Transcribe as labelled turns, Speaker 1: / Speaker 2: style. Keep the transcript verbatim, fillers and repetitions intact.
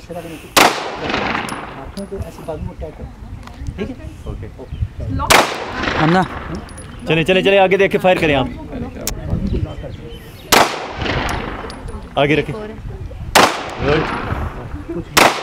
Speaker 1: हाथों को ऐसे बाजू में टैग करो, ठीक है?
Speaker 2: ओके
Speaker 3: अन्ना
Speaker 2: चले चले चले आगे देख के फायर करें आप, आगे रखें। गुड।